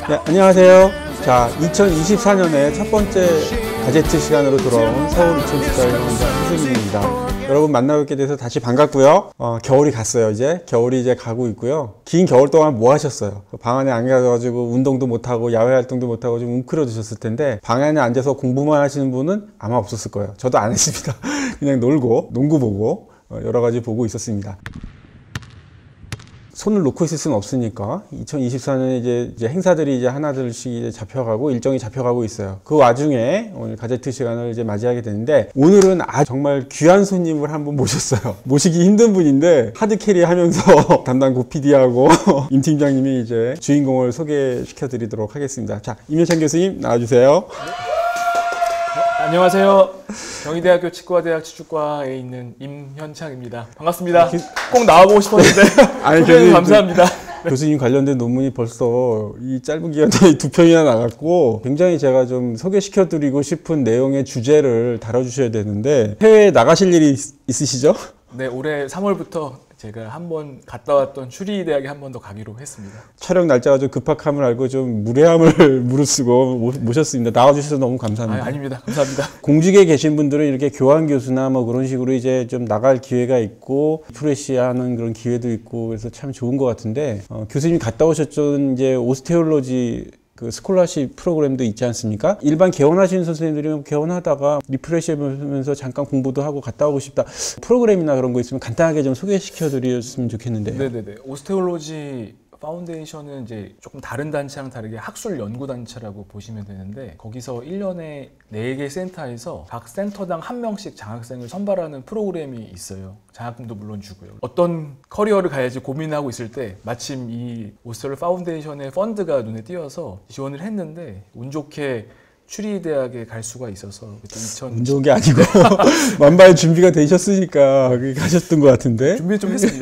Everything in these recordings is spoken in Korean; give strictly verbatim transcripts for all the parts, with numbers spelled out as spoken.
네, 안녕하세요. 자, 이천이십사 년에 첫 번째 가제트 시간으로 돌아온 서울 이천십사연구원 한승민입니다. 여러분 만나뵙게 돼서 다시 반갑고요. 어, 겨울이 갔어요. 이제 겨울이 이제 가고 있고요. 긴 겨울 동안 뭐 하셨어요? 방 안에 안 가가지고 운동도 못하고 야외 활동도 못하고 좀 웅크려드셨을 텐데, 방 안에 앉아서 공부만 하시는 분은 아마 없었을 거예요. 저도 안 했습니다. 그냥 놀고 농구 보고 어, 여러 가지 보고 있었습니다. 손을 놓고 있을 수는 없으니까 이천이십사 년에 이제, 이제 행사들이 이제 하나둘씩 이제 잡혀가고 일정이 잡혀가고 있어요. 그 와중에 오늘 가제트 시간을 이제 맞이하게 되는데, 오늘은 아 정말 귀한 손님을 한 분 모셨어요. 모시기 힘든 분인데 하드캐리 하면서 담당 고 피디하고 임 팀장님이 이제 주인공을 소개시켜 드리도록 하겠습니다. 자, 임현찬 교수님 나와주세요. 안녕하세요. 경희대학교 치과대학 치주과에 있는 임현창입니다. 반갑습니다. 꼭 나와보고 싶었는데 아니, 교수님 감사합니다. 교수님 관련된 논문이 벌써 이 짧은 기간 내에 두 편이나 나갔고, 굉장히 제가 좀 소개시켜드리고 싶은 내용의 주제를 다뤄주셔야 되는데, 해외에 나가실 일이 있, 있으시죠? 네, 올해 삼월부터 제가 한번 갔다 왔던 추리대학에 한 번 더 가기로 했습니다. 촬영 날짜가 좀 급박함을 알고 좀 무례함을 무릅쓰고 모셨습니다. 나와주셔서 너무 감사합니다. 아, 아닙니다. 감사합니다. 공직에 계신 분들은 이렇게 교환 교수나 뭐 그런 식으로 이제 좀 나갈 기회가 있고 프레시하는 그런 기회도 있고, 그래서 참 좋은 것 같은데, 어, 교수님이 갔다 오셨던 이제 오스테올로지 그 스콜라십 프로그램도 있지 않습니까? 일반 개원하시는 선생님들이 개원하다가 리프레시 하면서 잠깐 공부도 하고 갔다 오고 싶다, 프로그램이나 그런 거 있으면 간단하게 좀 소개시켜 드렸으면 좋겠는데요. 네네네. 오스테올로지 파운데이션은 이제 조금 다른 단체랑 다르게 학술 연구 단체라고 보시면 되는데, 거기서 일 년에 네 개 센터에서 각 센터당 한 명씩 장학생을 선발하는 프로그램이 있어요. 장학금도 물론 주고요. 어떤 커리어를 가야지 고민하고 있을 때 마침 이 오스테올로 파운데이션의 펀드가 눈에 띄어서 지원을 했는데, 운 좋게 추리대학에 갈 수가 있어서 이천... 운 좋은 게 아니고 만반의 준비가 되셨으니까 가셨던 것 같은데. 준비 좀 했습니다.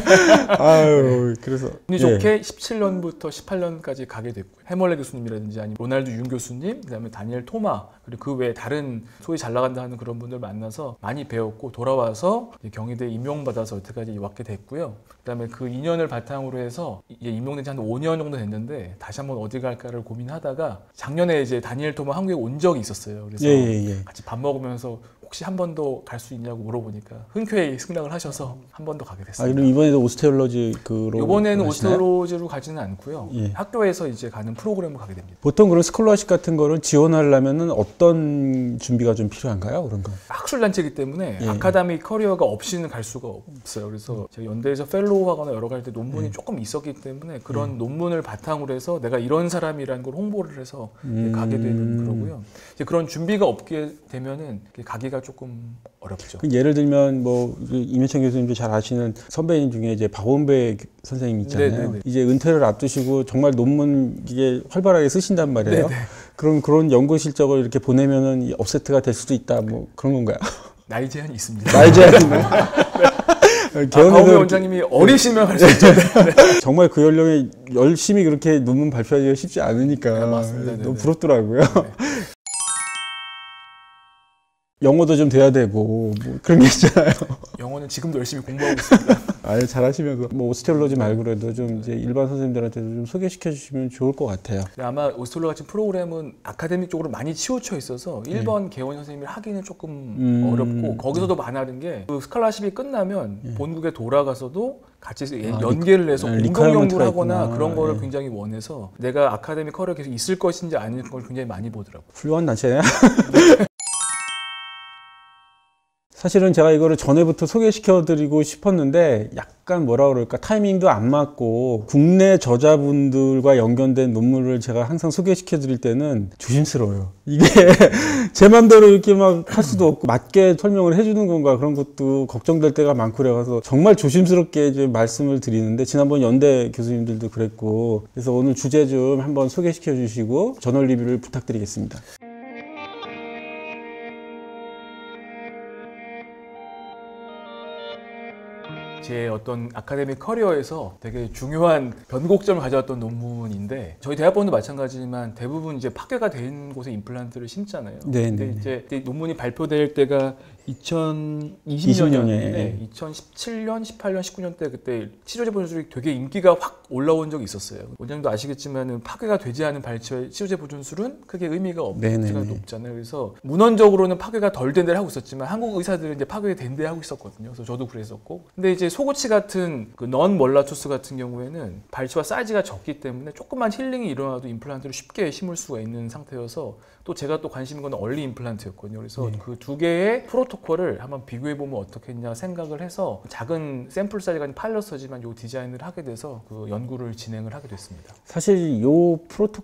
아유, 그래서 운이 좋게 예. 십칠 년부터 십팔 년까지 가게 됐고요. 해멀레 교수님이라든지 아니면 로날드 윤 교수님, 그다음에 다니엘 토마, 그리고 그 외에 다른 소위 잘 나간다 하는 그런 분들 만나서 많이 배웠고, 돌아와서 경희대에 임용받아서 여태까지 왔게 됐고요. 그다음에 그 이 년을 바탕으로 해서 이제 임용된 지 한 오 년 정도 됐는데, 다시 한번 어디 갈까를 고민하다가 작년에 이제 다니엘 토마 한국에 온 적이 있었어요. 그래서 예, 예, 예. 같이 밥 먹으면서 혹시 한 번 더 갈 수 있냐고 물어보니까 흔쾌히 승낙을 하셔서 한 번 더 가게 됐습니다. 아, 그럼 이번에도 오스테올로지로 이번에는 오스테올로지로 가지는 않고요. 예. 학교에서 이제 가는 프로그램을 가게 됩니다. 보통 그런 스콜러십 같은 거를 지원하려면은 어떤 준비가 좀 필요한가요? 그런 거? 학술 단체이기 때문에 예. 아카데믹 커리어가 없이는 갈 수가 없어요. 그래서 제가 연대에서 펠로우 하거나 여러 갈 때 논문이 예. 조금 있었기 때문에 그런 예. 논문을 바탕으로 해서 내가 이런 사람이라는 걸 홍보를 해서 음... 가게 되는 거고요. 이제 그런 준비가 없게 되면은 가기가 조금 어렵죠. 예를 들면 뭐 임현찬 교수님도 잘 아시는 선배님 중에 이제 박원배 선생님 있잖아요. 네네네. 이제 은퇴를 앞두시고 정말 논문 이게 활발하게 쓰신단 말이에요. 네네. 그럼 그런 연구 실적을 이렇게 보내면은 업세트가 될 수도 있다, 뭐 그런 건가요? 나이 제한이 있습니다. 나이 제한이 있나요? 아, 박원배 원장님이 어리시면 할 수 있죠. 네. 정말 그 연령에 열심히 그렇게 논문 발표하기가 쉽지 않으니까 네, 맞습니다. 너무 부럽더라고요. 네. 영어도 좀 돼야 되고 뭐 그런 게 있잖아요. 영어는 지금도 열심히 공부하고 있습니다. 아유, 잘하시면서 뭐 오스테올로지 말고라도 좀 이제 일반 선생님들한테도 좀 소개시켜 주시면 좋을 것 같아요. 아마 오스테올로 같은 프로그램은 아카데믹 쪽으로 많이 치우쳐 있어서 일 번 네. 개원 선생님을 하기는 조금 음... 어렵고, 거기서도 많아는 게 그 스칼라십이 끝나면 네. 본국에 돌아가서도 같이 아, 연계를 해서 네, 공동 연구를 하거나 있구나. 그런 거를 네. 굉장히 원해서 내가 아카데믹 커리어 계속 있을 것인지 아닐 걸 굉장히 많이 보더라고요. 훌륭한 단체네. 사실은 제가 이거를 전에부터 소개시켜드리고 싶었는데, 약간 뭐라 그럴까, 타이밍도 안 맞고, 국내 저자분들과 연결된 논문을 제가 항상 소개시켜드릴 때는 조심스러워요. 이게 제 맘대로 이렇게 막 할 수도 없고, 맞게 설명을 해주는 건가, 그런 것도 걱정될 때가 많고, 그래서 정말 조심스럽게 이제 말씀을 드리는데, 지난번 연대 교수님들도 그랬고, 그래서 오늘 주제 좀 한번 소개시켜 주시고 저널 리뷰를 부탁드리겠습니다. 제 어떤 아카데믹 커리어에서 되게 중요한 변곡점을 가져왔던 논문인데, 저희 대학원도 마찬가지지만 대부분 이제 파괴가 된 곳에 임플란트를 심잖아요. 네, 근데 네. 이제 논문이 발표될 때가 이천이십 년이었는데 이천십칠 년, 십팔 년, 십구 년 때 그때 치료제 분수술이 되게 인기가 확 올라온 적이 있었어요. 원장님도 아시겠지만 파괴가 되지 않은 발치와의 치료제 보존술은 크게 의미가 없지가 높잖아요. 그래서 문헌적으로는 파괴가 덜 된 데를 하고 있었지만 한국 의사들은 이제 파괴가 된 데 하고 있었거든요. 그래서 저도 그랬었고. 근데 이제 소고치 같은 그 넌 몰라토스 같은 경우에는 발치와 사이즈가 적기 때문에 조금만 힐링이 일어나도 임플란트를 쉽게 심을 수가 있는 상태여서 또 제가 또 관심 있는 건 얼리 임플란트였거든요. 그래서 네. 그 두 개의 프로토콜을 한번 비교해 보면 어떻겠냐 생각을 해서 작은 샘플 사이즈가 파일럿이지만 이 디자인을 하게 돼서 그 연구를 진행을 하게 됐습니다. 사실 이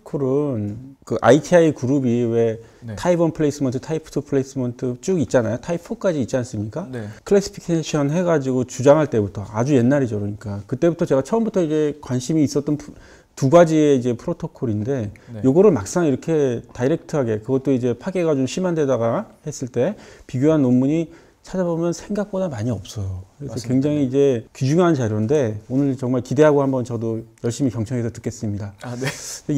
프로토콜은 그 아이티아이 그룹이 왜 네. 타입 원 플레이스먼트, 타입 투 플레이스먼트 쭉 있잖아요. 타입 포까지 있지 않습니까? 네. 클래시피케이션 해가지고 주장할 때부터 아주 옛날이죠. 그러니까 그때부터 제가 처음부터 이제 관심이 있었던 두 가지의 이제 프로토콜인데 네. 요거를 막상 이렇게 다이렉트하게 그것도 이제 파괴가 좀 심한 데다가 했을 때 비교한 논문이 찾아보면 생각보다 많이 없어요. 그래서 맞습니다. 굉장히 이제 귀중한 자료인데 오늘 정말 기대하고 한번 저도 열심히 경청해서 듣겠습니다. 아, 네.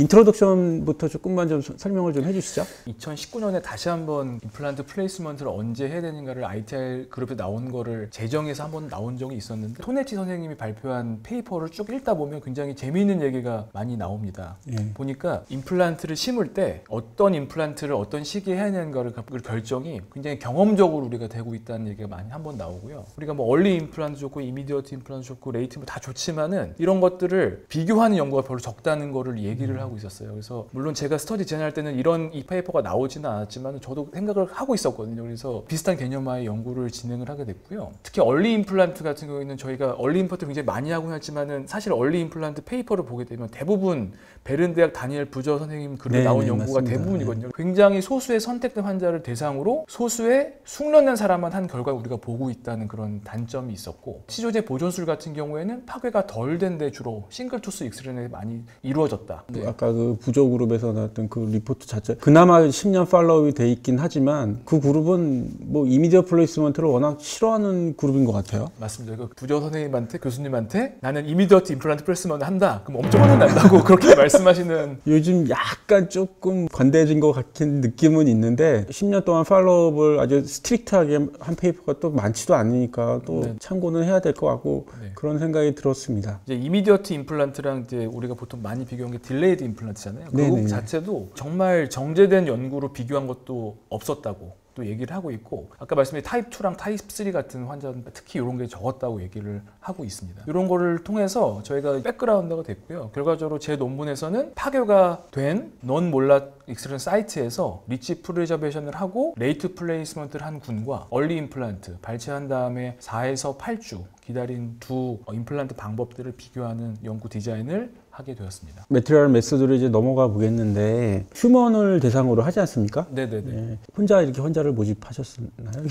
인트로덕션부터 조금만 좀 설명을 좀 해주시죠. 이천십구 년에 다시 한번 임플란트 플레이스먼트를 언제 해야 되는가를 아이티아이 그룹에 나온 거를 제정해서 한번 나온 적이 있었는데 토네치 선생님이 발표한 페이퍼를 쭉 읽다 보면 굉장히 재미있는 얘기가 많이 나옵니다. 예. 보니까 임플란트를 심을 때 어떤 임플란트를 어떤 시기에 해야 되는가를 그 결정이 굉장히 경험적으로 우리가 되고 있다는 얘기가 많이 한번 나오고요. 우리가 뭐 얼리 임플란트 좋고 이미디어트 임플란트 좋고 레이트 다 좋지만은 이런 것들을 비교하는 연구가 별로 적다는 거를 얘기를 하고 있었어요. 그래서 물론 제가 스터디 진행할 때는 이런 이 페이퍼가 나오지는 않았지만 저도 생각을 하고 있었거든요. 그래서 비슷한 개념화의 연구를 진행을 하게 됐고요. 특히 얼리 임플란트 같은 경우에는 저희가 얼리 임플란트 굉장히 많이 하고 했지만은 사실 얼리 임플란트 페이퍼를 보게 되면 대부분 베른 대학 다니엘 부저 선생님 글에 네, 나온 네, 연구가 맞습니다. 대부분이거든요. 굉장히 소수의 선택된 환자를 대상으로 소수의 숙련된 사람만 한 결과를 우리가 보고 있다는 그런 단점이 있었고 치료제 보존술 같은 경우에는 파괴가 덜 된 데 주로 싱글 투스 익스레이 많이 이루어졌다. 네. 아까 그 부조 그룹에서 나왔던 그 리포트 자체 그나마 십 년 팔로우업이 돼 있긴 하지만 그 그룹은 뭐 이미디어 플레이스먼트를 워낙 싫어하는 그룹인 것 같아요. 맞습니다. 그 부저 선생님한테 교수님한테 나는 이미디어트 임플란트 플레이스먼트 한다. 그럼 엄청 혼난다고 그렇게 말씀하시는. 요즘 약간 조금 관대해진 것 같은 느낌은 있는데 십 년 동안 팔로우업을 아주 스트릭트하게 한 페이퍼가 또 많지도 않으니까 또 네. 참고는 해야 될 것 같고 네. 그런 생각이 들었습니다. 이제 이미디어트 임플란트랑 이제 우리가 보통 많이 비교한 게 딜레이드 임플란트잖아요. 네네네. 그 자체도 정말 정제된 연구로 비교한 것도 없었다고 또 얘기를 하고 있고 아까 말씀드린 타입 투랑 타입 쓰리 같은 환자는 특히 이런 게 적었다고 얘기를 하고 있습니다. 이런 거를 통해서 저희가 백그라운드가 됐고요. 결과적으로 제 논문에서는 파괴가 된 넌 몰라 익스런 사이트에서 리치 프리저베이션을 하고 레이트 플레이스먼트를 한 군과 얼리 임플란트 발치한 다음에 사에서 팔 주 기다린 두 임플란트 방법들을 비교하는 연구 디자인을 하게 되었습니다. 매트리얼 메소드로 이제 넘어가 보겠는데 휴먼을 대상으로 하지 않습니까? 네네네. 예. 혼자 이렇게 환자를 모집하셨나요?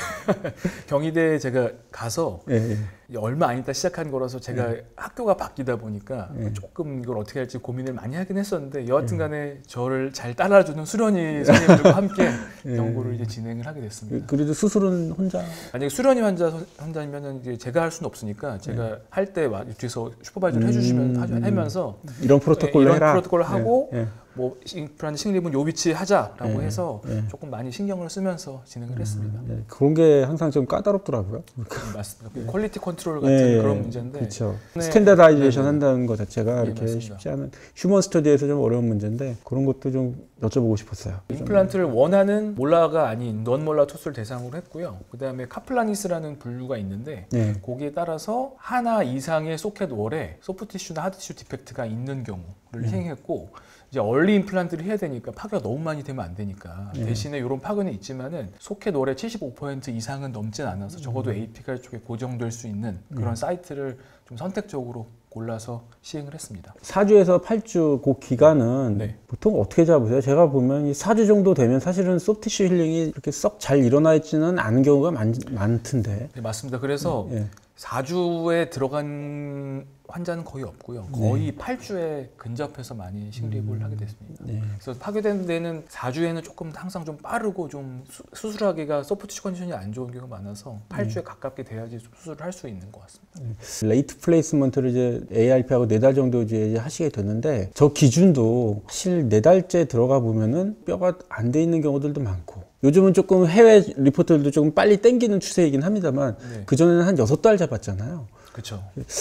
경희대에 제가 가서 예, 예. 얼마 안 있다 시작한 거라서 제가 네. 학교가 바뀌다 보니까 네. 조금 이걸 어떻게 할지 고민을 많이 하긴 했었는데 여하튼 간에 저를 잘 따라주는 수련이 선생님들과 함께 네. 연구를 이제 진행을 하게 됐습니다. 그래도 수술은 혼자 만약에 수련이 환자 환자면은 이제 제가 할 수는 없으니까 제가 네. 할 때 뒤에서 슈퍼바이저를 해주시면 음. 하면서 이런 프로토콜로 이런 해라. 프로토콜을 하고 예, 예. 뭐 임플란트 식립은 요 위치에 하자라고 네, 해서 네. 조금 많이 신경을 쓰면서 진행을 했습니다. 예, 그런 게 항상 좀 까다롭더라고요. 네, 맞습니다. 그 퀄리티 컨트롤 같은 예, 그런 문제인데 그렇죠. 네. 스탠다다이제이션 네, 네. 한다는 것 자체가 네, 이렇게 맞습니다. 쉽지 않은 휴먼 스터디에서 좀 어려운 문제인데 그런 것도 좀 여쭤보고 싶었어요. 임플란트를 원하는 몰라가 아닌 넌 몰라 투수를 대상으로 했고요. 그 다음에 카플라니스라는 분류가 있는데 네. 거기에 따라서 하나 이상의 소켓 월에 소프티슈나 하드티슈 디펙트가 있는 경우를 네. 행했고 이제 얼리 임플란트를 해야 되니까 파괴가 너무 많이 되면 안 되니까 네. 대신에 이런 파괴는 있지만은 소켓 월의 칠십오 퍼센트 이상은 넘진 않아서 적어도 음. 에이피칼 쪽에 고정될 수 있는 그런 음. 사이트를 좀 선택적으로 골라서 시행을 했습니다. 사 주에서 팔 주 그 기간은 네. 보통 어떻게 잡으세요? 제가 보면 이 사 주 정도 되면 사실은 소프티슈 힐링이 그렇게 썩 잘 일어나 있지는 않은 경우가 많, 많던데. 네, 맞습니다. 그래서 예. 사 주에 들어간 환자는 거의 없고요. 거의 팔 주에 근접해서 많이 식립을 음. 하게 됐습니다. 네. 그래서 파괴된 데는 사 주에는 조금 항상 좀 빠르고 좀 수, 수술하기가 소프티슈 컨디션이 안 좋은 경우가 많아서 팔 주에 가깝게 돼야지 수술을 할 수 있는 것 같습니다. 레이트 플레이스먼트를 이제 에이알피하고 네 달 정도 이제 하시게 됐는데 저 기준도 사실 네 달째 들어가 보면은 뼈가 안 돼 있는 경우들도 많고 요즘은 조금 해외 리포트들도 조금 빨리 땡기는 추세이긴 합니다만 네. 그전에는 한 여섯 달 잡았잖아요. 그렇죠.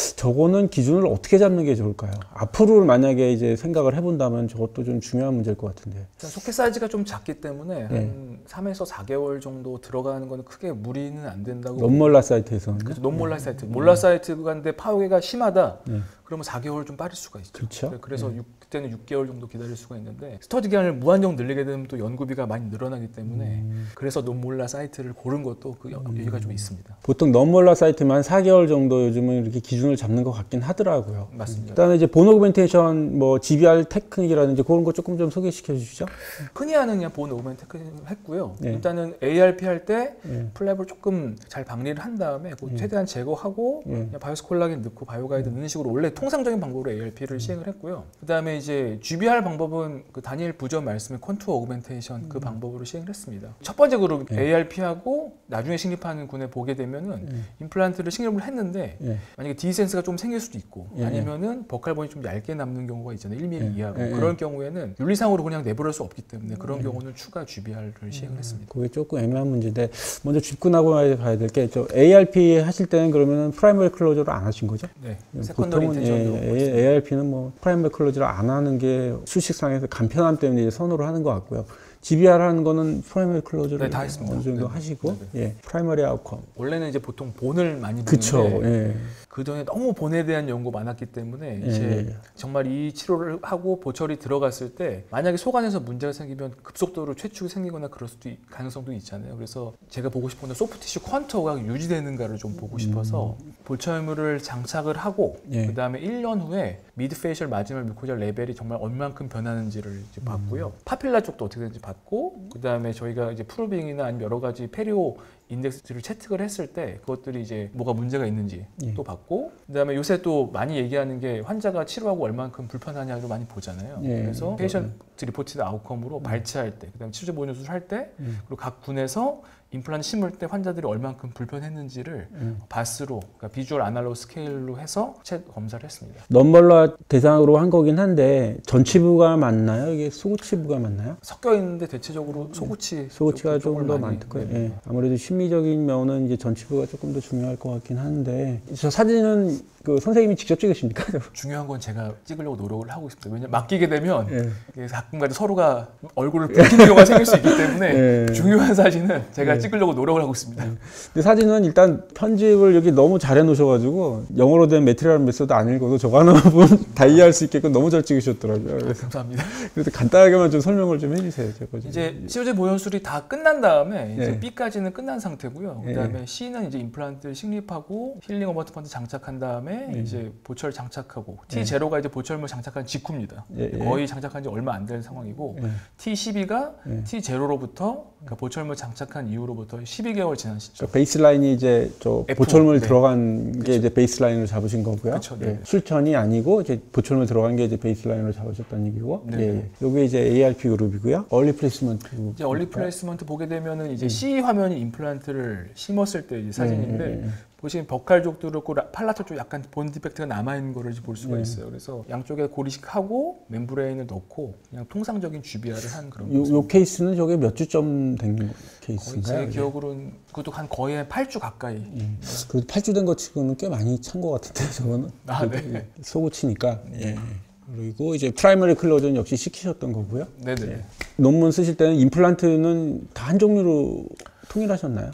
저거는 기준을 어떻게 잡는 게 좋을까요? 앞으로 만약에 이제 생각을 해본다면 저것도 좀 중요한 문제일 것 같은데. 소켓 사이즈가 좀 작기 때문에 네. 한 삼에서 사 개월 정도 들어가는 건 크게 무리는 안 된다고. 논몰라 사이트에서는. 그렇죠. 논몰라 사이트. 몰라 사이트인데 파괴가 심하다. 네. 그러면 사 개월 좀 빠를 수가 있죠. 그렇죠. 그래서 네. 육, 그때는 육 개월 정도 기다릴 수가 있는데 스터디 기간을 무한정 늘리게 되면 또 연구비가 많이 늘어나기 때문에 음. 그래서 논몰라 사이트를 고른 것도 그 여유가 좀 있습니다. 보통 논몰라 사이트만 사 개월 정도 요즘은 이렇게 기준을 잡는 것 같긴 하더라고요. 맞습니다. 그다음에 이제 본 오그멘테이션 뭐 지비알 테크닉이라든지 그런 거 조금 좀 소개시켜 주시죠. 흔히 하는 그냥 본 오그멘 테크닉 했고요. 네. 일단은 에이알피 할 때 네. 플랩을 조금 잘 방리를 한 다음에 그 최대한 제거하고 네. 그냥 바이오스 콜라겐 넣고 바이오가이드 넣는 식으로 원래 통상적인 방법으로 에이알피를 시행을 했고요. 그다음에 이제 지비알 방법은 그 다니엘 부저 말씀의 컨투어 오그멘테이션 그 방법으로 시행을 했습니다. 첫 번째 그룹 네. 에이알피하고 나중에 식립하는 군에 보게 되면은 네. 임플란트를 식립을 했는데 네. 만약에 디센스가 좀 생길 수도 있고 네. 아니면은 버칼본이 좀 얇게 남는 경우가 있잖아요. 일 밀리미터 네. 이하로. 네. 그럴 경우에는 윤리상으로 그냥 내버릴 수 없기 때문에 그런 경우는 추가 지비알을 시행을 했습니다. 그게 조금 애매한 문제인데 먼저 짚고 나고 봐야 될 게 저 에이알피 하실 때는 그러면은 프라이머리 클로저를 안 하신 거죠? 네. 세컨더리 보통은 인텐션으로 예, 에이알피는 뭐 프라이머리 클로저를 안 하는 게 수식상에서 간편함 때문에 이제 선호를 하는 것 같고요. 지비알 하는 거는 프라이머리 클로저를 네, 다 했습니다. 어느 정도 네. 하시고 네, 네. 예, 프라이머리 아웃컴. 원래는 이제 보통 본을 많이 그쵸. 듣는데 예. 그 전에 너무 본에 대한 연구가 많았기 때문에 예, 이제 예. 정말 이 치료를 하고 보철이 들어갔을 때 만약에 속안에서 문제가 생기면 급속도로 퇴축이 생기거나 그럴 수도 있, 가능성도 있잖아요. 그래서 제가 보고 싶은 건 소프티슈 컨투어가 유지되는가를 좀 보고 싶어서 음. 보철물을 장착을 하고 예. 그 다음에 일 년 후에 미드 페이셜 마지막 뮤코잘 레벨이 정말 얼만큼 변하는지를 이제 음. 봤고요. 파필라 쪽도 어떻게 되는지 봤고 그 다음에 저희가 이제 프로빙이나 아니면 여러 가지 페리오 인덱스를 채택을 했을 때 그것들이 이제 뭐가 문제가 있는지 예. 또 봤고 그다음에 요새 또 많이 얘기하는 게 환자가 치료하고 얼만큼 불편하냐를 많이 보잖아요. 예. 그래서 페이션트 리포티드 아웃컴으로 발치할 때 그다음에 치료제 보존 수술 할 때 음. 그리고 각 군에서 임플란트 심을 때 환자들이 얼만큼 불편했는지를 음. 바스로 그러니까 비주얼 아날로그 스케일로 해서 채 검사를 했습니다. 넘벌라 대상으로 한 거긴 한데 전치부가 맞나요? 이게 소치부가 맞나요? 섞여 있는데 대체적으로 소구치 소치가 쪽- 조금 더 쪽을 많이- 많을 거예요. 네. 예. 아무래도 심리적인 면은 이제 전치부가 조금 더 중요할 것 같긴 한데 저 사진은 그 선생님이 직접 찍으십니까? 중요한 건 제가 찍으려고 노력을 하고 있습니다. 왜냐면 맡기게 되면 예. 이게 가끔가다 서로가 얼굴을 붉히는 경우가 생길 수 있기 때문에 예. 중요한 사진은 제가 예. 찍으려고 노력을 하고 있습니다. 근데 사진은 일단 편집을 여기 너무 잘 해놓으셔가지고 영어로 된 매트리얼 메소드 안 읽어도 저거 하나 보면 다 이해할 수 있게끔 너무 잘 찍으셨더라고요. 그래서, 감사합니다. 그래서 간단하게만 좀 설명을 좀 해주세요. 저거 좀. 이제 치료제 보존술이 다 끝난 다음에 이제 예. B까지는 끝난 상태고요. 예. 그다음에 C는 이제 임플란트를 식립하고 힐링 어버트먼트 장착한 다음에 예. 이제 보철 장착하고 예. 티 제로가 이제 보철물 장착한 직후입니다. 예, 예. 거의 장착한 지 얼마 안 된 상황이고 예. 티 십이가 예. 티 제로로부터 그러니까 보철물 장착한 이후로부터 십이 개월 지난 시점. 그러니까 베이스라인이 이제 저 F, 보철물 네. 들어간 게 그쵸. 이제 베이스라인으로 잡으신 거고요. 그쵸, 네. 예. 술천이 아니고 이제 보철물 들어간 게 이제 베이스라인으로 잡으셨다는 얘기고. 네. 예. 요게 이제 에이알피 그룹이고요. 얼리 플레이스먼트. 이제 얼리 플레이스먼트 보게 되면은 이제 C 화면이 임플란트를 심었을 때 이제 사진인데 예, 예, 예. 보시면 벅칼 쪽도 그렇고 라- 팔라토 쪽 약간 본 디펙트가 남아 있는 거를 볼 수가 네. 있어요. 그래서 양쪽에 고리식하고 멤브레인을 넣고 그냥 통상적인 주비아를 한 그런 요, 모습. 요 케이스는 저게 몇 주점 된 거의 케이스인가요? 제 기억으로는 그것도 한 거의 한 팔 주 가까이. 예. 그래도 팔 주 된 거 치고는 꽤 많이 찬 것 같은데 저거는. 아, 네. 그래도 예. 소고치니까. 예. 그리고 이제 프라이머리 클로저는 역시 시키셨던 거고요. 네네. 예. 논문 쓰실 때는 임플란트는 다 한 종류로 통일하셨나요?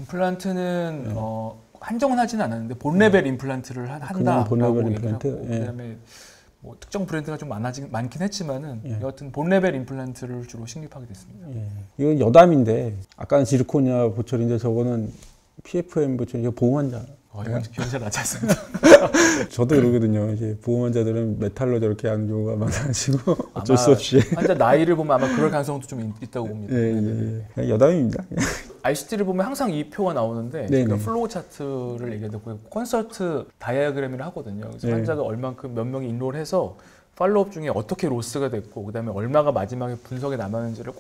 임플란트는 어, 한정은 하지는 않았는데 본 레벨 임플란트를 한- 그냥 한다라고 본 레벨 얘기를 임플란트? 하고 예. 그다음에 뭐 특정 브랜드가 좀 많아진 많긴 했지만은 예. 여하튼 본 레벨 임플란트를 주로 식립하게 됐습니다. 예. 이건 여담인데 아까는 지르코니아 보철인데 저거는 피에프엠 보철 이거 보험 환자. 어, 이건 기억이 잘 나지 않습니다. 저도 그러거든요. 이제 보험 환자들은 메탈로 저렇게 하는 경우가 많아가지고 어쩔 수 아마 없이. 환자 나이를 보면 아마 그럴 가능성도 좀 있- 있다고 봅니다. 예, 예, 예. 그냥 여담입니다. 아이씨티를 보면 항상 이 표가 나오는데 네네. 제가 플로우 차트를 얘기하고 콘서트 다이아그램을 하거든요. 그래서 네. 환자가 얼만큼 몇 명이 인롤해서 팔로우업 중에 어떻게 로스가 됐고 그다음에 얼마가 마지막에 분석에 남았는지를 꼭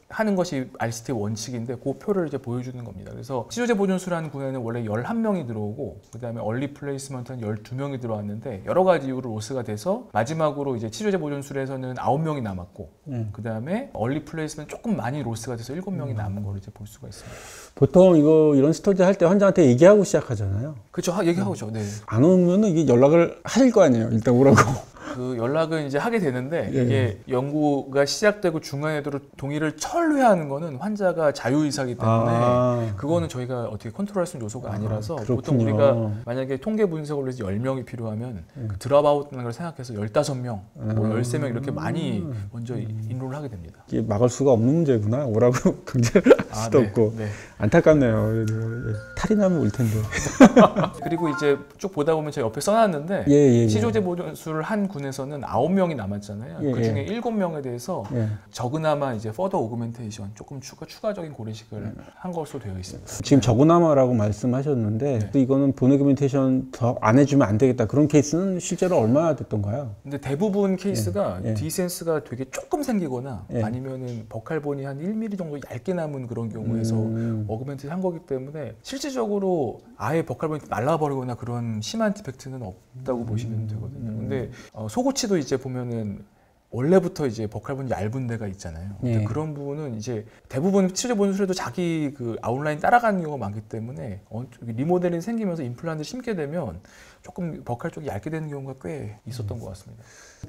하는 것이 알씨티 원칙인데 그 표를 이제 보여주는 겁니다. 그래서 치료제 보존수라는 군에는 원래 열한 명이 들어오고 그다음에 얼리 플레이스먼트는 열두 명이 들어왔는데 여러 가지 이유로 로스가 돼서 마지막으로 이제 치료제 보존술에서는 아홉 명이 남았고 음. 그다음에 얼리 플레이스먼트 조금 많이 로스가 돼서 일곱 명이 남은 걸 이제 볼 수가 있습니다. 보통 이거 이런 스터디 할 때 환자한테 얘기하고 시작하잖아요. 그렇죠. 얘기하고죠. 네. 안 오면 이게 연락을 하실 거 아니에요. 일단 오라고. 그 연락은 이제 하게 되는데 예. 이게 연구가 시작되고 중간에도 동의를 철회하는 거는 환자가 자유의사이기 때문에 아. 그거는 저희가 어떻게 컨트롤할 수 있는 요소가 아니라서 아, 보통 그렇군요. 우리가 만약에 통계 분석을 해서 열 명이 필요하면 그 드랍아웃하는 걸 생각해서 열다섯 명, 뭐 음. 열세 명 이렇게 많이 먼저 인롤을 하게 됩니다. 이게 막을 수가 없는 문제구나. 오라고 강제를 할 수도 아, 네. 없고. 네. 안타깝네요. 그래도 예. 탈이 나면 올 텐데. 그리고 이제 쭉 보다 보면 제가 옆에 써놨는데 예, 예, 예. 치료제 보존수를 한 군에서는 아홉 명이 남았잖아요. 예, 그 중에 예. 일곱 명에 대해서 예. 적으나마 이제 퍼더 오그멘테이션 조금 추가 추가적인 고래식을 한 것으로 되어 있습니다. 지금 저그나마라고 말씀하셨는데 네. 또 이거는 보내그멘테이션 더 안 해주면 안 되겠다. 그런 케이스는 실제로 얼마나 됐던가요? 근데 대부분 케이스가 예, 예. 디센스가 되게 조금 생기거나 예. 아니면은 버칼본이 한 일 밀리미터 정도 얇게 남은 그런 경우에서 음. 어그멘테이션 한 거기 때문에 실질적으로 아예 버칼본이 날라버리거나 그런 심한 디펙트는 없다고 보시면 되거든요. 근데 어, 소고치도 이제 보면은 원래부터 이제 버칼본이 얇은 데가 있잖아요. 근데 예. 그런 부분은 이제 대부분 치료제 보존술에도 자기 그 아웃라인 따라가는 경우가 많기 때문에 어, 리모델링이 생기면서 임플란트 심게 되면 조금 버칼 쪽이 얇게 되는 경우가 꽤 있었던 것 같습니다.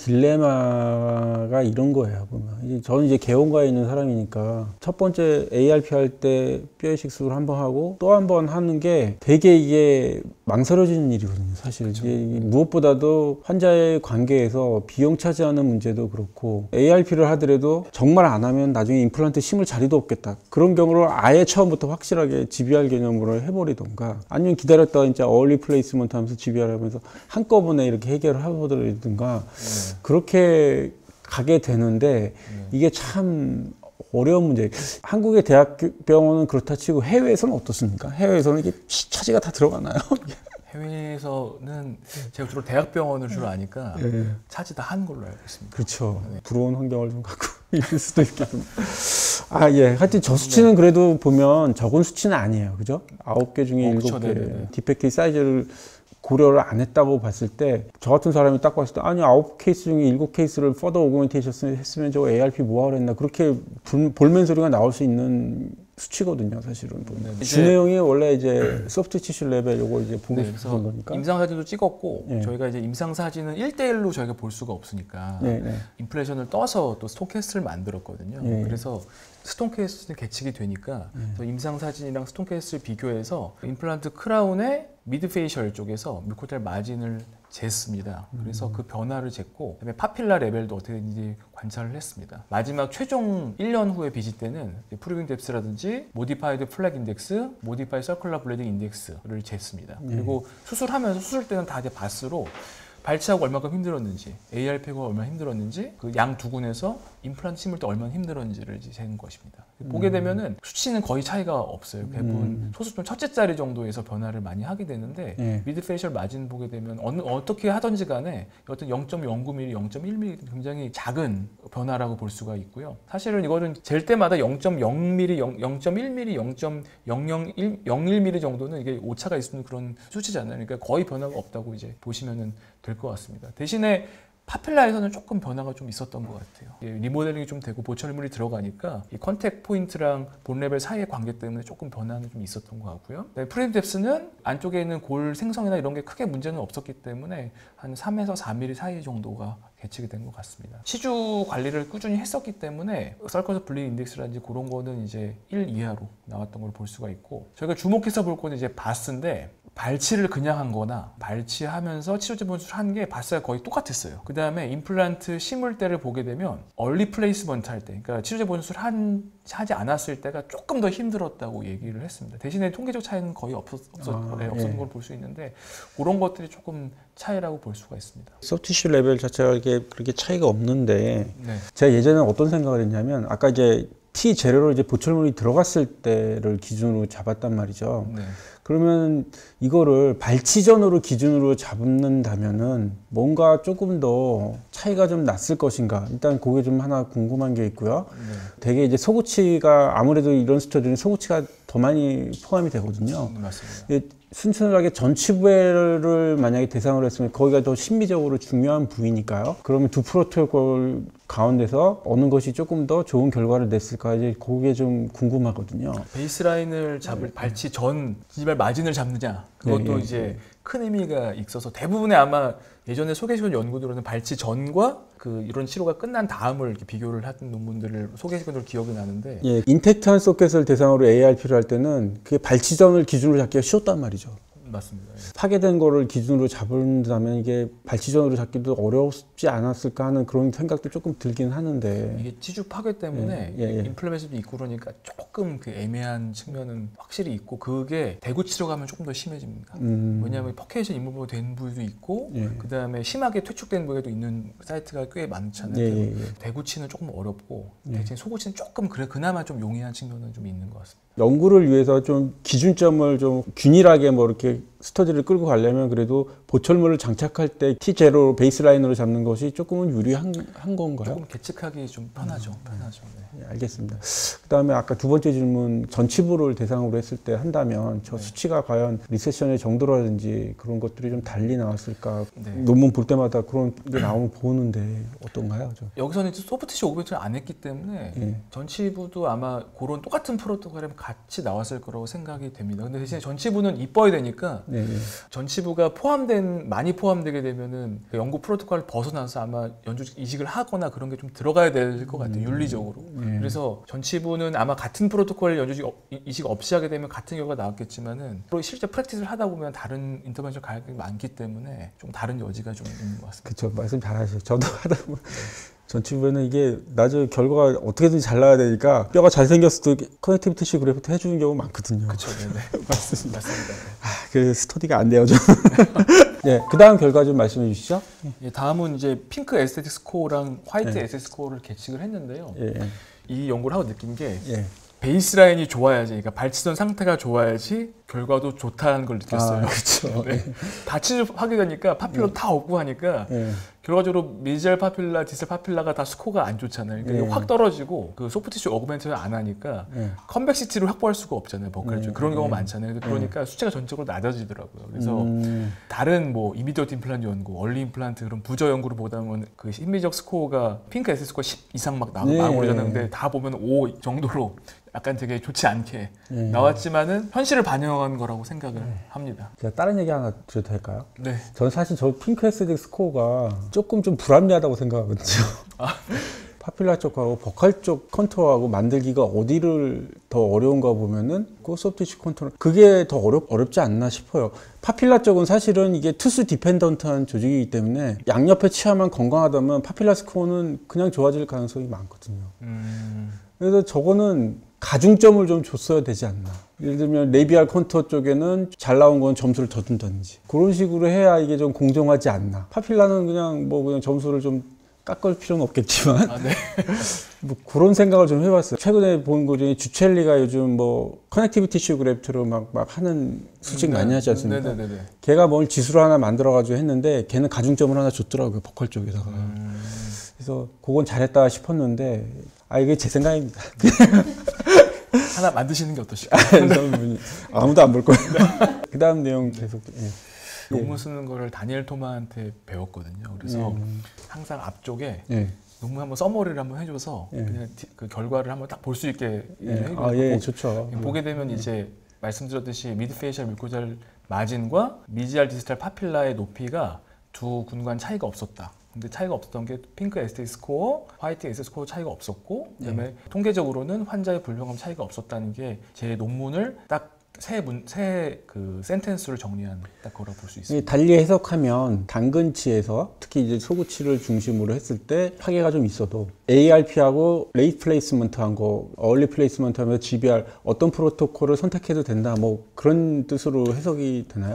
딜레마가 이런 거예요. 보면 이제 저는 이제 개원가에 있는 사람이니까 첫 번째 에이알피 할 때 뼈이식 수술 한 번 하고 또 한 번 하는 게 되게 이게 망설여지는 일이거든요. 사실 그렇죠. 이게 무엇보다도 환자의 관계에서 비용 차지하는 문제도 그렇고 에이알피를 하더라도 정말 안 하면 나중에 임플란트 심을 자리도 없겠다. 그런 경우를 아예 처음부터 확실하게 지비알 개념으로 해버리던가 아니면 기다렸다가 진짜 어울리 플레이스먼트 하면서 지비알 하면서 한꺼번에 이렇게 해결을 해보더라든가 네. 그렇게 가게 되는데 네. 이게 참 어려운 문제. 한국의 대학병원은 그렇다 치고 해외에서는 어떻습니까? 해외에서는 이게 차지가 다 들어가나요? 해외에서는 제가 주로 대학병원을 주로 아니까 예. 차지 다 한 걸로 알고 있습니다. 그렇죠. 부러운 환경을 좀 갖고 있을 수도 있겠군요. 아, 예. 하여튼 저 수치는 그래도 보면 적은 수치는 아니에요. 그죠? 아홉 개 중에 어, 일곱 그쵸, 개. 네네네. 디펙트 사이즈를 고려를 안 했다고 봤을 때 저 같은 사람이 딱 봤을 때 아니 아홉 케이스 중에 일곱 케이스를 퍼더 오그멘테이션 했으면 저거 에이알피 뭐하러 했나 그렇게 불, 볼멘 소리가 나올 수 있는 수치거든요 사실은 보면. 네, 준혜 형이 원래 이제 소프트 티슈 레벨 요거 이제 보고 네, 싶은 그래서 거니까. 임상 사진도 찍었고 예. 저희가 이제 임상 사진은 일 대 일로 저희가 볼 수가 없으니까 네, 네. 인플레이션을 떠서 또 스톤캐스트를 만들었거든요. 예. 그래서 스톤캐스트는 계측이 되니까 그래서 임상 사진이랑 스톤캐스트를 비교해서 임플란트 크라운의 미드 페이셜 쪽에서 뮤코탈 마진을 쟀습니다. 그래서 그 변화를 쟀고 그다음에 파필라 레벨도 어떻게 되는지 관찰을 했습니다. 마지막 최종 일 년 후에 비짓 때는 프루빙 뎁스라든지 모디파이드 플렉 인덱스, 모디파이드 서큘러 블레딩 인덱스를 쟀습니다. 그리고 수술하면서 수술 때는 다 이제 바스로 발치하고 얼마큼 힘들었는지, 에이알피가 얼마나 힘들었는지, 그 양 두 군에서 임플란트 심을 때 얼마나 힘들었는지를 재는 것입니다. 음. 보게 되면은 수치는 거의 차이가 없어요. 대부분 음. 소수점 첫째 자리 정도에서 변화를 많이 하게 되는데 예. 미드 페이셜 마진 보게 되면 어느 어떻게 하든지 간에 어떤 영 점 영구 밀리미터, 영 점 일 밀리미터 굉장히 작은 변화라고 볼 수가 있고요. 사실은 이거는 잴 때마다 영 점 영 밀리미터, 영 점 일 밀리미터, 영 점 영영일 밀리미터 정도는 이게 오차가 있는 그런 수치잖아요. 그러니까 거의 변화가 없다고 이제 보시면은 될 것 같습니다. 대신에 파필라에서는 조금 변화가 좀 있었던 것 같아요. 리모델링이 좀 되고 보철물이 들어가니까 이 컨택 포인트랑 본 레벨 사이의 관계 때문에 조금 변화는 좀 있었던 것 같고요. 프레임 뎁스는 안쪽에 있는 골 생성이나 이런 게 크게 문제는 없었기 때문에 한 삼에서 사 밀리미터 사이 정도가 계측이 된 것 같습니다. 시주 관리를 꾸준히 했었기 때문에 서클러스 블리딩 인덱스라든지 그런 거는 이제 일 이하로 나왔던 걸 볼 수가 있고 저희가 주목해서 볼 거는 이제 바스인데 발치를 그냥 한 거나 발치하면서 치료제 보존술 한 게 바스가 거의 똑같았어요. 그 다음에 임플란트 심을 때를 보게 되면 얼리 플레이스먼트 할 때, 그러니까 치료제 보존술 한, 하지 않았을 때가 조금 더 힘들었다고 얘기를 했습니다. 대신에 통계적 차이는 거의 없었, 없었, 아, 네, 없었던 예. 걸 볼 수 있는데 그런 것들이 조금 차이라고 볼 수가 있습니다. 소프티슈 레벨 자체가 이게 그렇게 차이가 없는데 네. 제가 예전에 어떤 생각을 했냐면 아까 이제 T 재료로 이제 보철물이 들어갔을 때를 기준으로 잡았단 말이죠. 네. 그러면 이거를 발치전으로 기준으로 잡는다면은 뭔가 조금 더 차이가 좀 났을 것인가. 일단 그게 좀 하나 궁금한 게 있고요. 네. 되게 이제 소구치가 아무래도 이런 스토리는 소구치가 더 많이 포함이 되거든요. 음, 맞습니다. 예, 순순하게 전치부를 만약에 대상으로 했으면 거기가 더 심미적으로 중요한 부위니까요. 그러면 두 프로토콜 가운데서 어느 것이 조금 더 좋은 결과를 냈을까 이제 그게 좀 궁금하거든요. 베이스라인을 잡을 네. 발치 전 지발 마진을 잡느냐 그것도 네, 네, 이제 네. 큰 의미가 있어서 대부분의 아마 예전에 소개시킨 연구들은 발치 전과 그 이런 치료가 끝난 다음을 이렇게 비교를 하던 논문들을 소개시킨 걸로 기억이 나는데 예, 인텍트한 소켓을 대상으로 에이알피를 할 때는 그게 발치전을 기준으로 잡기가 쉬웠단 말이죠. 맞습니다. 예. 파괴된 거를 기준으로 잡는다면 이게 발치전으로 잡기도 어렵지 않았을까 하는 그런 생각도 조금 들긴 하는데 이게 치주 파괴 때문에 예, 예, 예. 인플레메이션도 있고 그러니까 조금 그 애매한 측면은 확실히 있고 그게 대구 치료가 하면 조금 더 심해집니다. 음, 왜냐하면 퍼케이션 인무브 된 부위도 있고 예. 그 다음에 심하게 퇴축된 부위도 있는 사이트가 꽤 많잖아요. 예, 예, 예. 대구치는 조금 어렵고 예. 대신 소구치는 조금 그래 그나마 좀 용이한 측면은 좀 있는 것 같습니다. 연구를 위해서 좀 기준점을 좀 균일하게 뭐 이렇게 스터디를 끌고 가려면 그래도 보철물을 장착할 때 티 제로 베이스라인으로 잡는 것이 조금은 유리한 한 건가요? 조금 계측하기 좀 편하죠. 편하죠. 네. 예, 알겠습니다. 그다음에 아까 두 번째 질문 전치부를 대상으로 했을 때 한다면 저 네. 수치가 과연 리세션의 정도라든지 그런 것들이 좀 달리 나왔을까? 네. 논문 볼 때마다 그런 게 나오면 보는데 어떤가요? 좀? 여기서는 이제 소프트티슈 오그멘트를 안 했기 때문에 예. 전치부도 아마 그런 똑같은 프로토콜이면 같이 나왔을 거라고 생각이 됩니다. 근데 대신에 전치부는 이뻐야 되니까 네, 네. 전치부가 포함된 많이 포함되게 되면은 그 연구 프로토콜을 벗어나서 아마 연주 이식을 하거나 그런 게 좀 들어가야 될 것 같아요. 윤리적으로. 네. 그래서 전치부는 아마 같은 프로토콜 연주 이식 없이 하게 되면 같은 결과가 나왔겠지만은 실제 프랙티스를 하다 보면 다른 인터벤션 가격이 많기 때문에 좀 다른 여지가 좀 있는 것 같습니다. 그렇죠. 말씀 잘하시죠. 저도 하다 보면 전치부에는 이게 나중에 결과가 어떻게든지 잘 나야 되니까 뼈가 잘 생겼어도 커넥티브 티슈 그래프트 해주는 경우 많거든요. 그렇죠. 네네. 맞습니다. 맞습니다. 아, 그 스터디가 안 돼요, 좀. 네, 그 다음 결과 좀 말씀해 주시죠. 예, 다음은 이제 핑크 에스테틱 스코어랑 화이트 네. 에스테틱 스코어를 계측을 했는데요. 예, 예. 이 연구를 하고 느낀 게 예. 베이스라인이 좋아야지, 그러니까 발치전 상태가 좋아야지 결과도 좋다는 걸 느꼈어요. 아, 그렇죠. 네. 다 치료하게 되니까 파필러 네. 다 없고 하니까 예. 결과적으로 미지알 파필라, 디셀 파필라가 다 스코어가 안 좋잖아요. 그러니까 네. 이게 확 떨어지고 그 소프트티슈 어그멘트를 안 하니까 예. 컨벡시티를 확보할 수가 없잖아요. 버클 네. 그런 경우 네. 많잖아요. 그러니까 수치가 전적으로 낮아지더라고요. 그래서 음, 다른 뭐 이미디어트 임플란트 연구, 얼리 임플란트 그런 부저 연구를 보다 보면 그 심리적 스코어가 핑크 에스 스코어 십 이상 막 나, 네. 나오고 그러잖아요. 근데 다 보면 오 정도로 약간 되게 좋지 않게 예. 나왔지만은 현실을 반영한 거라고 생각을 합니다. 제가 다른 얘기 하나 드려도 될까요? 네. 저는 사실 저 핑크 에스디 스코어가 조금 좀 불합리하다고 생각하거든요. 아. 파필라 쪽하고 버칼 쪽 컨투어하고 만들기가 어디를 더 어려운가 보면은 그 소프트티슈 컨투어 그게 더 어렵, 어렵지 않나 싶어요. 파필라 쪽은 사실은 이게 투수 디펜던트한 조직이기 때문에 양옆에 치아만 건강하다면 파필라 스코어는 그냥 좋아질 가능성이 많거든요. 음... 그래서 저거는 가중점을 좀 줬어야 되지 않나. 예를 들면 레비알 컨투어 쪽에는 잘 나온 건 점수를 더 준다든지 그런 식으로 해야 이게 좀 공정하지 않나. 파필라는 그냥 뭐 그냥 점수를 좀 깎을 필요는 없겠지만 아, 네. 뭐 그런 생각을 좀 해봤어요. 최근에 본 거 중에 주첼리가 요즘 뭐 커넥티브 티슈 그래프트로 막, 막 하는 수직 네. 많이 하지 않습니까? 네네네. 걔가 뭘 지수를 하나 만들어가지고 했는데 걔는 가중점을 하나 줬더라고요. 버컬 쪽에다가. 음... 그래서 그건 잘했다 싶었는데 아 이게 제 생각입니다. 하나 만드시는 게 어떠실까요? 아무도 안 볼 거예요. 그 다음 내용 계속. 예. 논문 쓰는 거를 다니엘 토마한테 배웠거든요. 그래서 음. 항상 앞쪽에 예. 논문 한번 서머리를 한번 해줘서 예. 그냥 디, 그 결과를 한번 딱 볼 수 있게 예. 해주고 아, 예, 좋죠. 보게 되면 이제 말씀드렸듯이 미드페이셜 뮤코잘 마진과 미지알 디스탈 파필라의 높이가 두 군관 차이가 없었다. 근데 차이가 없었던 게 핑크 에스티 스코어, 화이트 에스 스코어 차이가 없었고 그다음에 네. 통계적으로는 환자의 불평감 차이가 없었다는 게 제 논문을 딱 세 그 센텐스를 정리한 딱 거라고 볼 수 있습니다. 달리 해석하면 당근치에서 특히 이제 소구치를 중심으로 했을 때 파괴가 좀 있어도 에이알피하고 레이트 플레이스먼트한 거, 얼리 플레이스먼트 하면서 지비알 어떤 프로토콜을 선택해도 된다 뭐 그런 뜻으로 해석이 되나요?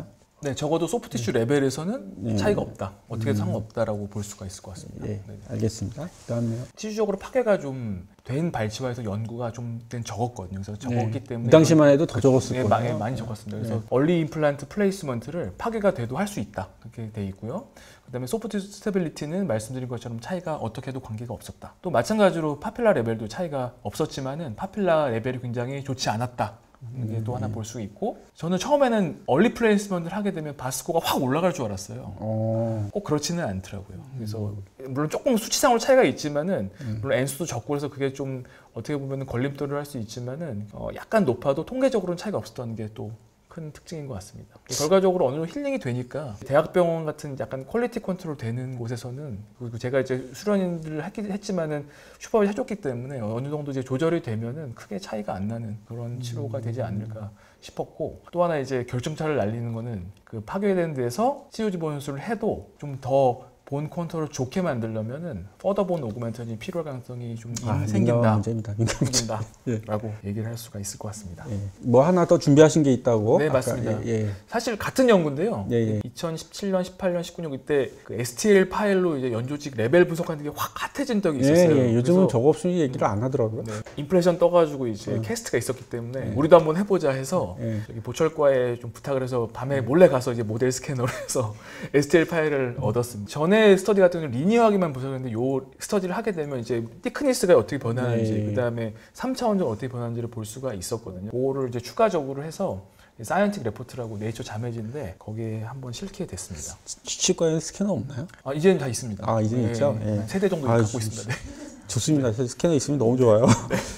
네, 적어도 소프티슈 레벨에서는 네. 차이가 없다. 어떻게 해도 음. 상관없다라고 볼 수가 있을 것 같습니다. 예, 네. 알겠습니다. 그다음에요. 티슈적으로 파괴가 좀 된 발치와에서 연구가 좀 된 적었거든요. 그래서 적었기 네. 때문에 이 당시만 해도 더 적었을 네, 거예요. 많이, 많이 적었습니다. 그래서 네. 얼리 임플란트 플레이스먼트를 파괴가 돼도 할 수 있다. 그렇게 돼 있고요. 그다음에 소프트 스테빌리티는 말씀드린 것처럼 차이가 어떻게 해도 관계가 없었다. 또 마찬가지로 파필라 레벨도 차이가 없었지만은 파필라 레벨이 굉장히 좋지 않았다. 이게 또 하나 볼 수 있고, 저는 처음에는 얼리 플레이스먼트를 하게 되면 바스코가 확 올라갈 줄 알았어요. 어, 꼭 그렇지는 않더라고요. 그래서 물론 조금 수치상으로 차이가 있지만은 물론 엔수도 적고 그래서 그게 좀 어떻게 보면 걸림돌을 할 수 있지만은 어 약간 높아도 통계적으로는 차이가 없었던 게 또 큰 특징인 것 같습니다. 결과적으로 어느 정도 힐링이 되니까 대학병원 같은 약간 퀄리티 컨트롤 되는 곳에서는, 그리고 제가 이제 수련인들을 했지만은 슈퍼바이저 해줬기 때문에 어느 정도 이제 조절이 되면은 크게 차이가 안 나는 그런 치료가 되지 않을까 싶었고, 또 하나 이제 결정차를 날리는 거는 그 파괴된 데서 씨오지 보연수를 해도 좀 더 본 컨트롤을 좋게 만들려면은 퍼더 본 오그멘턴이 필요할 가능성이 좀 아, 생긴다. 문제입니다. 민감 문제. 생긴다라고 예. 얘기를 할 수가 있을 것 같습니다. 예. 뭐 하나 더 준비하신 게 있다고? 네, 아까, 맞습니다. 예, 예. 사실 같은 연구인데요. 예, 예. 이천십칠 년, 십팔 년, 십구 년 이때 그 에스티엘 파일로 이제 연조직 레벨 분석하는 게 확 핫해진 적이 예, 있었어요. 예. 요즘은 그래서 저거 없으니 얘기를 안 하더라고요. 네, 인플레이션 떠가지고 이제 음. 캐스트가 있었기 때문에 네. 우리도 한번 해보자 해서 예. 여기 보철과에 좀 부탁을 해서 밤에 몰래 가서 이제 모델 스캐너를 해서 에스티엘 파일을 얻었습니다. 전에 스터디 같은 경우는 리니어하게만 분석했는데 요 스터디를 하게 되면 이제 티크니스가 어떻게 변하는지, 네. 그다음에 삼 차원적으로 어떻게 변하는지를 볼 수가 있었거든요. 그거를 이제 추가적으로 해서 사이언틱 레포트라고 네이처 자매지인데 거기에 한번 실게 됐습니다. 치과에 스캐너 없나요? 아, 이제는 다 있습니다. 아, 이제는 있죠? 예. 세 대 정도 아, 갖고 주- 있습니다. 네. 좋습니다. 스캐너 있으면 너무 좋아요.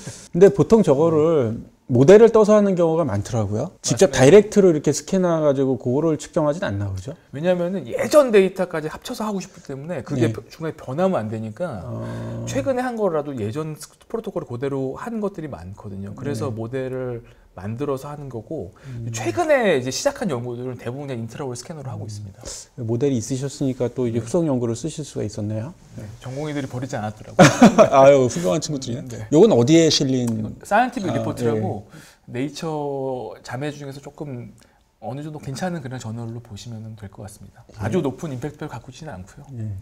근데 보통 저거를 모델을 떠서 하는 경우가 많더라고요. 직접 맞습니다. 다이렉트로 이렇게 스캐너가지고 그거를 측정하진 않나 보죠? 왜냐하면 예전 데이터까지 합쳐서 하고 싶기 때문에 그게 네. 중간에 변하면 안 되니까 어... 최근에 한 거라도 예전 프로토콜을 그대로 한 것들이 많거든요. 그래서 네. 모델을 만들어서 하는 거고, 음. 최근에 이제 시작한 연구들은 대부분 그냥 인트라올 스캐너로 하고 있습니다. 모델이 있으셨으니까 또 이제 후속 연구를 쓰실 수가 있었네요. 네, 전공의들이 버리지 않았더라고요. 아유, 훌륭한 친구들이네. 네. 요건 어디에 실린? 사이언티픽 아, 리포트라고 네이처 자매 중에서 조금 어느 정도 괜찮은 그런 저널로 보시면 될 것 같습니다. 아주 높은 임팩트를 갖고 있지는 않고요. 예. 네.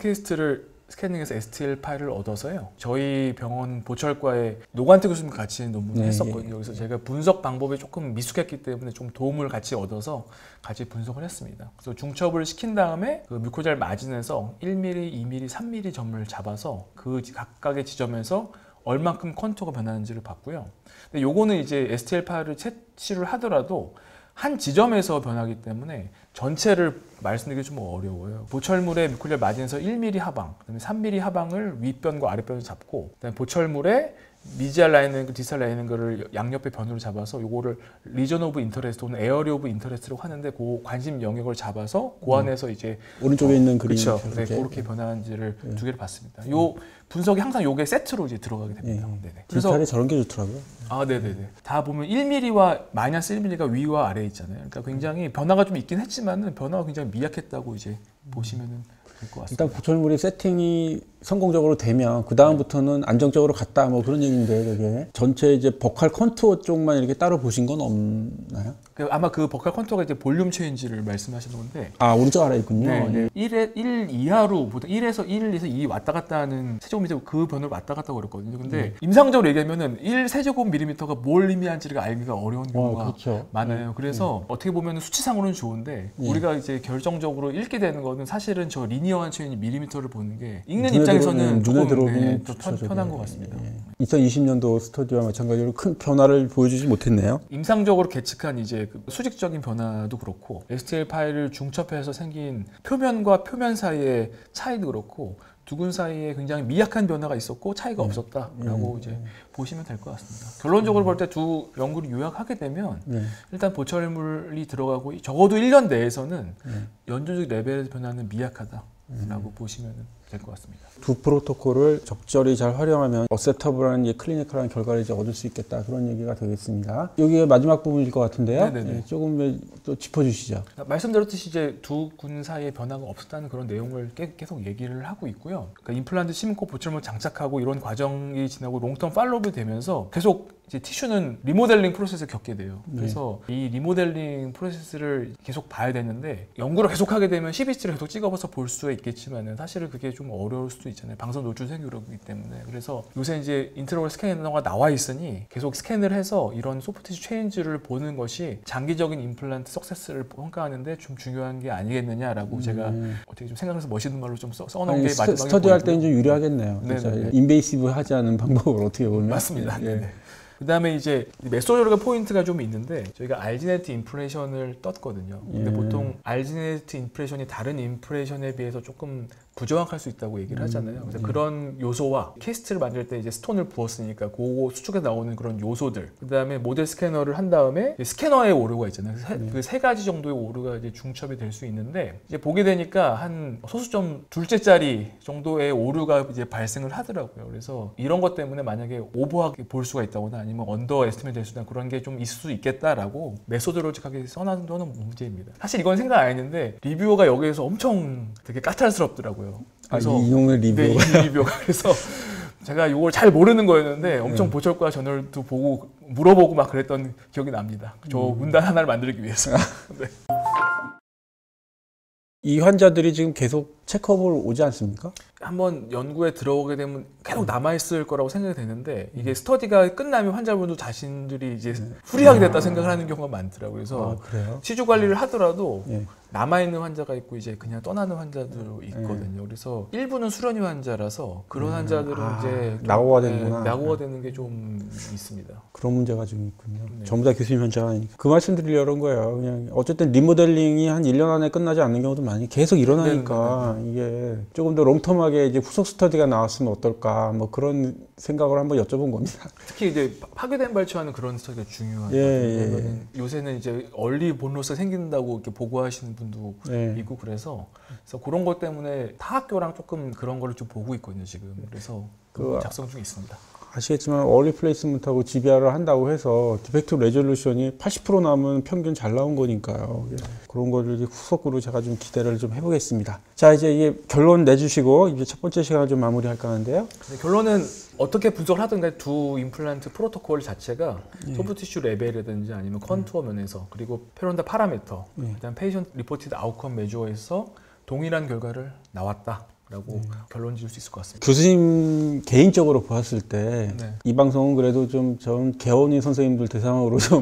스톤캐스트를 스캐닝해서 에스티엘 파일을 얻어서요. 저희 병원 보철과에 노관태 교수님 같이 논문을 네, 했었거든요. 그래서 제가 분석 방법이 조금 미숙했기 때문에 좀 도움을 같이 얻어서 같이 분석을 했습니다. 그래서 중첩을 시킨 다음에 그 뮤코잘 마진에서 일 밀리미터, 이 밀리미터, 삼 밀리미터 점을 잡아서 그 각각의 지점에서 얼만큼 컨투어가 변하는지를 봤고요. 근데 요거는 이제 에스티엘 파일을 채취를 하더라도 한 지점에서 변하기 때문에 전체를 말씀드리기 좀 어려워요. 보철물의 뮤콜리아 마진에서 일 밀리미터 하방, 그다음에 삼 밀리미터 하방을 윗변과 아랫변을 잡고, 그다음에 보철물의 미지알 라인앵글, 디스탈 라인앵글을 양옆의 변으로 잡아서 요거를 리전 오브 인터레스트 또는 에어리 오브 인터레스트라고 하는데 그 관심 영역을 잡아서 그 안에서 이제 오른쪽에 어, 있는 그림. 그렇죠. 네, 이렇게. 그렇게 변하는지를 네. 두 개를 봤습니다. 요 분석이 항상 요게 세트로 이제 들어가게 됩니다. 예. 네네. 디지털에 그래서 저런 게 좋더라고요. 아, 네네네. 다 보면 일 밀리미터와 마이너스 일 밀리미터가 위와 아래에 있잖아요. 그러니까 굉장히 변화가 좀 있긴 했지만은 변화가 굉장히 미약했다고 이제 보시면은 될 것 같습니다. 일단 보철물이 세팅이 성공적으로 되면 그 다음부터는 안정적으로 갔다 뭐 그런 얘기인데 그게 전체 이제 버칼 컨투어 쪽만 이렇게 따로 보신 건 없나요? 그 아마 그 버칼 컨투어가 이제 볼륨 체인지를 말씀하시는 건데, 아 오른쪽 아래 있군요. 네, 네. 일에 일 이하로 보통 일에서 일에서 이 왔다 갔다 하는 세제곱미터 그 변을 왔다 갔다 그랬거든요. 근데 네. 임상적으로 얘기하면은 일 세제곱 밀리미터가 뭘 의미하는지를 알기가 어려운 경우가 어, 그렇죠. 많아요. 그래서 어떻게 보면 수치상으로는 좋은데 네. 우리가 이제 결정적으로 읽게 되는 거는 사실은 저 리니어한 체인이 밀리미터를 보는 게 읽는 눈에 입장에서는 들어, 네, 눈에 조금 들어오기는 네, 더 좋죠, 편, 저게. 편한 것 같습니다. 예, 예. 이천이십 년도 스터디와 마찬가지로 큰 변화를 보여주지 못했네요. 임상적으로 계측한 이제 그 수직적인 변화도 그렇고 에스티엘 파일을 중첩해서 생긴 표면과 표면 사이의 차이도 그렇고 두근 사이에 굉장히 미약한 변화가 있었고 차이가 없었다라고 음. 이제 보시면 될 것 같습니다. 결론적으로 볼 때 두 연구를 요약하게 되면 네. 일단 보철물이 들어가고 적어도 일 년 내에서는 네. 연조직 레벨에서 변화는 미약하다라고 보시면 될 것 같습니다. 두 프로토콜을 적절히 잘 활용하면 어셉터블한 예, 클리니컬한 결과를 이제 얻을 수 있겠다 그런 얘기가 되겠습니다. 여기가 마지막 부분일 것 같은데요. 예, 조금 또 짚어주시죠. 말씀드렸듯이 이제 두 군 사이의 변화가 없었다는 그런 내용을 계속 얘기를 하고 있고요. 그러니까 임플란트 심고 보철물 장착하고 이런 과정이 지나고 롱텀 팔로우업이 되면서 계속 이제 티슈는 리모델링 프로세스를 겪게 돼요. 그래서 네. 이 리모델링 프로세스를 계속 봐야 되는데 연구를 계속하게 되면 씨비씨를 계속 찍어봐서 볼 수 있겠지만은 사실은 그게 좀 어려울 수도 있잖아요. 방사선 노출 생기기 때문에. 그래서 요새 이제 인트라오럴 스캐너가 나와 있으니 계속 스캔을 해서 이런 소프트티슈 체인지를 보는 것이 장기적인 임플란트 석세스를 평가하는데 좀 중요한 게 아니겠느냐라고 음. 제가 어떻게 좀 생각해서 멋있는 말로 좀 써, 써놓은 아니, 게 마지막에 스터디 할 때는 좀 유리하겠네요. 네, 인베이시브 하지 않은 방법을 어떻게 보면 맞습니다. 예. 네. 그 다음에 이제 메소저가 포인트가 좀 있는데 저희가 알지네트 임프레션을 떴거든요. 근데 예. 보통 알지네트 임프레션이 다른 임프레션에 비해서 조금 부정확할 수 있다고 얘기를 하잖아요. 그래서 음, 예. 그런 요소와 캐스트를 만들 때 이제 스톤을 부었으니까 그거 수축에서 나오는 그런 요소들, 그 다음에 모델 스캐너를 한 다음에 스캐너의 오류가 있잖아요. 그 세 예. 가지 정도의 오류가 이제 중첩이 될 수 있는데 이제 보게 되니까 한 소수점 둘째짜리 정도의 오류가 이제 발생을 하더라고요. 그래서 이런 것 때문에 만약에 오버하게 볼 수가 있다거나 아니면 언더 에스티메이트 될 수 있다 그런 게 좀 있을 수 있겠다라고 메소드로직하게 써놓은 문제입니다. 사실 이건 생각 안 했는데 리뷰어가 여기에서 엄청 되게 까탈스럽더라고요. 그래서 아, 이용의 리뷰어가 네, 이 리뷰어가 그래서 제가 이걸 잘 모르는 거였는데 엄청 네. 보철과 저널도 보고 물어보고 막 그랬던 기억이 납니다. 저 음. 문단 하나를 만들기 위해서. 네. 이 환자들이 지금 계속 체크업을 오지 않습니까? 한번 연구에 들어오게 되면 계속 남아있을 거라고 생각이 되는데 이게 스터디가 끝나면 환자분도 자신들이 이제 후리하게 됐다 생각을 하는 경우가 많더라고요. 그래서 아, 치주 관리를 하더라도 예. 남아있는 환자가 있고 이제 그냥 떠나는 환자도 있거든요. 그래서 일부는 수련이 환자라서 그런 환자들은 아, 이제 낙오가 되는구나. 낙오가 되는 게 좀 있습니다. 그런 문제가 좀 있군요. 네. 전부 다 교수님 환자가 아니니까. 그 말씀 드리려는 거예요. 그냥 어쨌든 리모델링이 한 일 년 안에 끝나지 않는 경우도 많이 계속 일어나니까 네네네. 이게 조금 더 롱텀하게 이제 후속 스터디가 나왔으면 어떨까 뭐 그런 생각을 한번 여쭤본 겁니다. 특히 이제 파괴된 발치하는 그런 스터디가 중요하죠. 예, 예. 요새는 이제 얼리 본로스 생긴다고 이렇게 보고하시는 분도 예. 있고 그래서, 그래서 그런 것 때문에 타 학교랑 조금 그런 거를 좀 보고 있거든요 지금. 그래서 그 작성 중에 있습니다. 아시겠지만 얼리 플레이스먼트하고 지비알을 한다고 해서 디펙트 레졸루션이 팔십 퍼센트 남은 평균 잘 나온 거니까요. 예. 그런 거를 이제 후속으로 제가 좀 기대를 좀 해보겠습니다. 자, 이제 이게 결론 내주시고 이제 첫 번째 시간을 좀 마무리할까 하는데요. 네, 결론은 어떻게 분석을 하든 간에 두 임플란트 프로토콜 자체가 예. 소프티슈 레벨이라든지 아니면 컨투어 면에서 그리고 페론다 파라미터, 예. 그다음 페이션트 리포티드 아웃컴 메저에서 동일한 결과를 나왔다. 라고 네. 결론 지을 수 있을 것 같습니다. 교수님 개인적으로 보았을 때 이 네. 방송은 그래도 좀 전 개원이 선생님들 대상으로 좀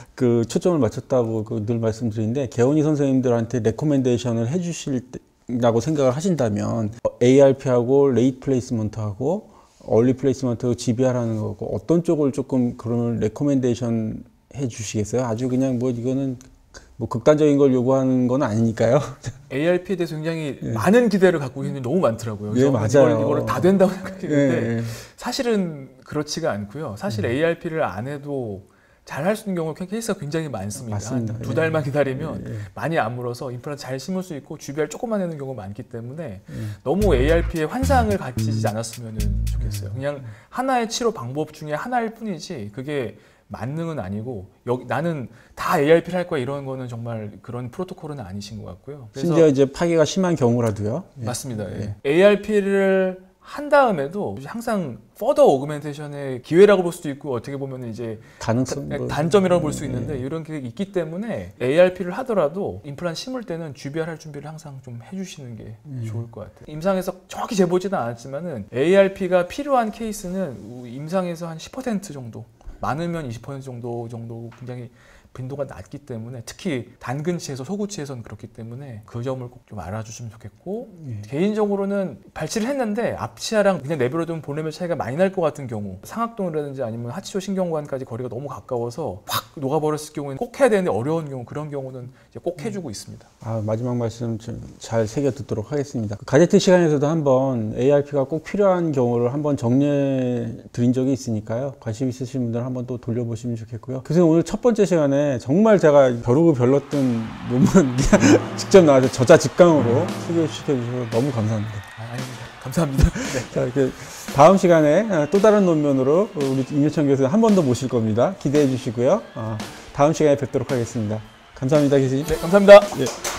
그 초점을 맞췄다고 그 늘 말씀드리는데 개원이 선생님들한테 레코멘데이션을 해주실 라고 생각을 하신다면 에이알피하고 레이트 플레이스먼트하고 얼리 플레이스먼트하고 지비알 하는 거고 어떤 쪽을 조금 그러면 레코멘데이션 해주시겠어요? 아주 그냥 뭐 이거는 뭐 극단적인 걸 요구하는 건 아니니까요. 에이알피에 대해서 굉장히 예. 많은 기대를 갖고 있는 게 너무 많더라고요. 예, 맞아요. 이걸, 이걸 다 된다고 생각했는데 예, 예. 사실은 그렇지가 않고요. 사실 음. 에이알피를 안 해도 잘 할 수 있는 경우가 케이스가 굉장히 많습니다. 맞습니다. 한 두 달만 기다리면 예, 예. 많이 안 물어서 임플란트 잘 심을 수 있고 지비알 조금만 내는 경우가 많기 때문에 예. 너무 에이알피에 환상을 가지지 않았으면 좋겠어요. 그냥 하나의 치료 방법 중에 하나일 뿐이지 그게 만능은 아니고 여기 나는 다 에이알피를 할 거야 이런 거는 정말 그런 프로토콜은 아니신 것 같고요. 그래서 심지어 이제 파괴가 심한 경우라도요. 맞습니다. 예. 예. 에이알피를 한 다음에도 항상 퍼더 오그멘테이션의 기회라고 볼 수도 있고 어떻게 보면 이제 가능성 뭐... 단점이라고 볼 수 있는데 예. 이런 게 있기 때문에 에이알피를 하더라도 임플란트 심을 때는 지비알 할 준비를 항상 좀 해주시는 게 예. 좋을 것 같아요. 임상에서 정확히 재보지는 않았지만은 에이알피가 필요한 케이스는 임상에서 한 십 퍼센트 정도. 많으면 이십 퍼센트 정도 정도 굉장히 빈도가 낮기 때문에 특히 단근치에서 소구치에서는 그렇기 때문에 그 점을 꼭 좀 알아주시면 좋겠고 예. 개인적으로는 발치를 했는데 앞치아랑 그냥 내버려두면 볼륨의 차이가 많이 날 것 같은 경우 상악동이라든지 아니면 하치조 신경관까지 거리가 너무 가까워서 확 녹아버렸을 경우에는 꼭 해야 되는데 어려운 경우 그런 경우는 이제 꼭 해주고 음. 있습니다. 아, 마지막 말씀 좀 잘 새겨 듣도록 하겠습니다. 가제트 시간에서도 한번 에이알피가 꼭 필요한 경우를 한번 정리해 드린 적이 있으니까요. 관심 있으신 분들 한번 또 돌려보시면 좋겠고요. 교수님 오늘 첫 번째 시간에 정말 제가 벼르고 별렀던 논문 직접 나와서 저자 직강으로 소개시켜 주셔서 너무 감사합니다. 아, 아닙니다. 감사합니다. 네. 자, 이렇게 다음 시간에 또 다른 논문으로 우리 임효천 교수 한 번 더 모실 겁니다. 기대해 주시고요. 어, 다음 시간에 뵙도록 하겠습니다. 감사합니다, 교수님. 네, 감사합니다. 예.